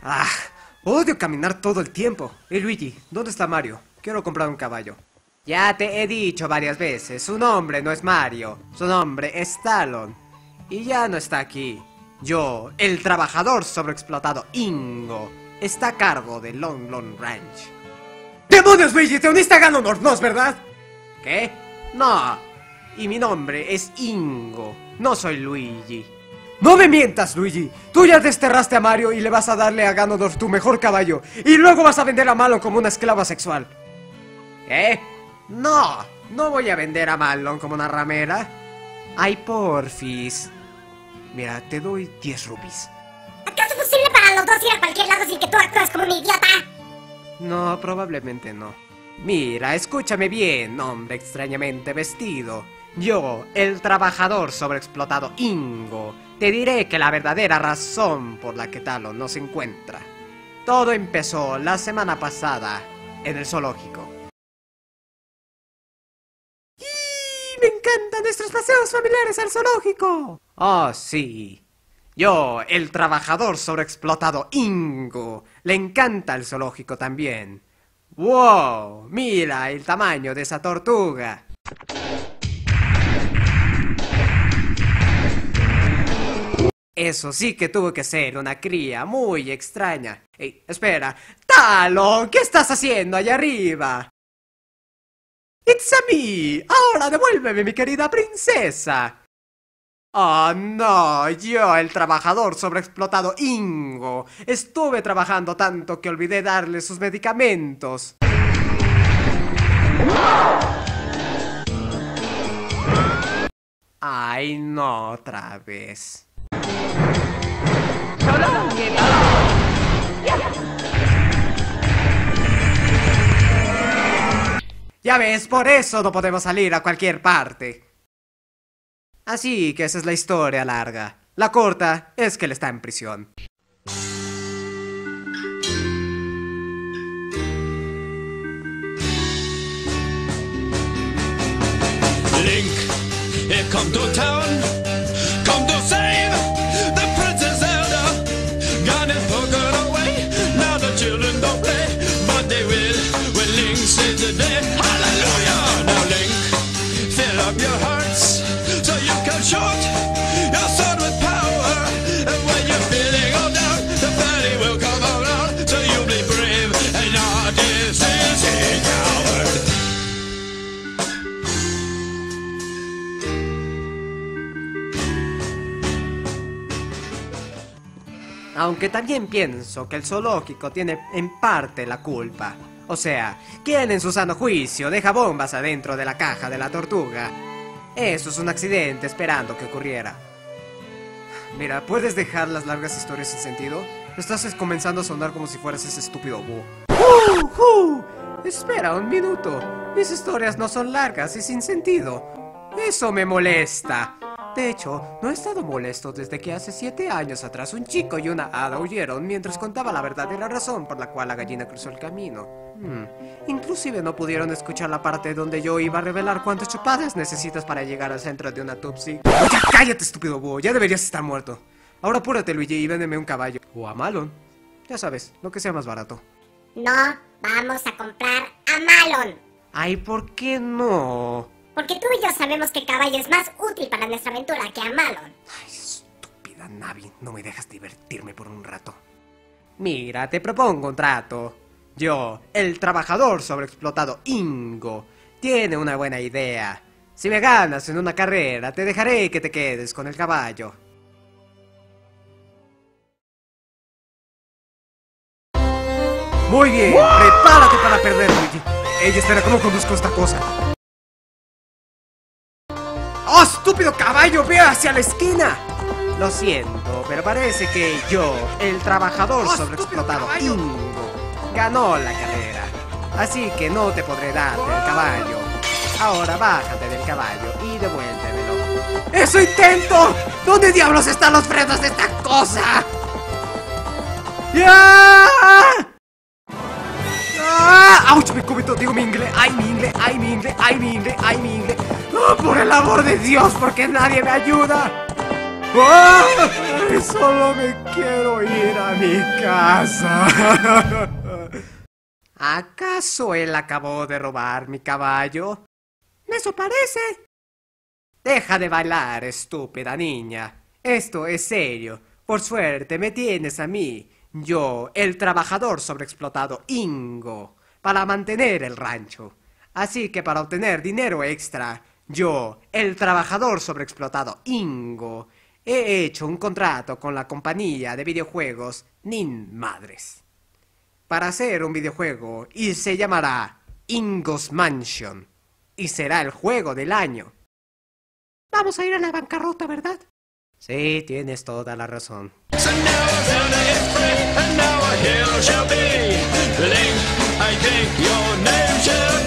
Ah, odio caminar todo el tiempo. Luigi, ¿dónde está Mario? Quiero comprar un caballo. Ya te he dicho varias veces, su nombre no es Mario, su nombre es Talon. Y ya no está aquí. Yo, el trabajador sobreexplotado Ingo, está a cargo de Long Long Ranch. ¡Demonios, Luigi! Te uniste a Ganondorf, ¿no es verdad? ¿Qué? No. Y mi nombre es Ingo, no soy Luigi. ¡No me mientas, Luigi! Tú ya desterraste a Mario y le vas a darle a Ganondorf tu mejor caballo. Y luego vas a vender a Malon como una esclava sexual. ¿Eh? No, no voy a vender a Malon como una ramera. Ay, porfis. Mira, te doy 10 rubis. ¿Acaso es posible para los dos ir a cualquier lado sin que tú actúes como un idiota? No, probablemente no. Mira, escúchame bien, hombre extrañamente vestido. Yo, el trabajador sobreexplotado Ingo, te diré que la verdadera razón por la que Talon no se encuentra. Todo empezó la semana pasada en el zoológico. ¡Me encantan nuestros paseos familiares al zoológico! Oh, sí. Yo, el trabajador sobreexplotado Ingo, le encanta el zoológico también. ¡Wow! Mira el tamaño de esa tortuga. Eso sí que tuvo que ser una cría muy extraña. Ey, espera. ¡Talon! ¿Qué estás haciendo allá arriba? ¡It's a me! ¡Ahora devuélveme, mi querida princesa! ¡Oh, no! Yo, el trabajador sobreexplotado Ingo, estuve trabajando tanto que olvidé darle sus medicamentos. ¡Ay, no! Otra vez. Ya ves, por eso no podemos salir a cualquier parte. Así que esa es la historia larga. La corta es que él está en prisión. Link, here come to town, come to save the Princess Zelda. Got it broken away, now the children don't play, but they will when Link saves the day. Hallelujah! Now Link, fill up your hearts so you can shoot your sword with power. And when you're feeling all down, the battle will come around, so you'll be brave and not this easy coward. Aunque también pienso que el zoológico tiene en parte la culpa. O sea, ¿quién en su sano juicio deja bombas adentro de la caja de la tortuga? Eso es un accidente esperando que ocurriera. Mira, ¿puedes dejar las largas historias sin sentido? Estás comenzando a sonar como si fueras ese estúpido búho. Espera un minuto. Mis historias no son largas y sin sentido. Eso me molesta. De hecho, no he estado molesto desde que hace 7 años atrás un chico y una hada huyeron mientras contaba la verdadera razón por la cual la gallina cruzó el camino. Inclusive no pudieron escuchar la parte donde yo iba a revelar cuántas chupadas necesitas para llegar al centro de una Tupsi. ¡Oye, cállate, estúpido búho! Ya deberías estar muerto. Ahora apúrate, Luigi, y véndeme un caballo. O a Malon. Ya sabes, lo que sea más barato. No, vamos a comprar a Malon. Ay, ¿por qué no? Porque tú y yo sabemos que el caballo es más útil para nuestra aventura que a Malon. Ay, estúpida Navi, no me dejas divertirme por un rato. Mira, te propongo un trato. Yo, el trabajador sobreexplotado Ingo, tiene una buena idea. Si me ganas en una carrera, te dejaré que te quedes con el caballo. Muy bien, prepárate para perder, Luigi. Ey, espera, ¿cómo conduzco esta cosa? ¡Oh, estúpido caballo! ¡Ve hacia la esquina! Lo siento, pero parece que yo, el trabajador sobreexplotado Ingo, ganó la carrera. Así que no te podré dar el caballo. Ahora bájate del caballo y devuélvemelo. ¡Eso intento! ¿Dónde diablos están los frenos de esta cosa? ¡Ya! ¡Ah! ¡Auch! Me cubito, digo mi inglés. ¡Ay, mi inglés! ¡Ay, mi inglés! ¡Ay, mi inglés! ¡Ay, mi inglés! ¡Oh, por el amor de Dios! ¿Por qué nadie me ayuda? ¡Oh! Solo me quiero ir a mi casa. ¿Acaso él acabó de robar mi caballo? ¿Eso parece? Deja de bailar, estúpida niña. Esto es serio. Por suerte me tienes a mí, yo, el trabajador sobreexplotado Ingo, para mantener el rancho. Así que para obtener dinero extra, yo, el trabajador sobreexplotado Ingo, he hecho un contrato con la compañía de videojuegos Nin Madres para hacer un videojuego y se llamará Ingo's Mansion y será el juego del año. Vamos a ir a la bancarrota, ¿verdad? Sí, tienes toda la razón. So now a Zelda is free, and now a hero shall be. Link, I think your name shall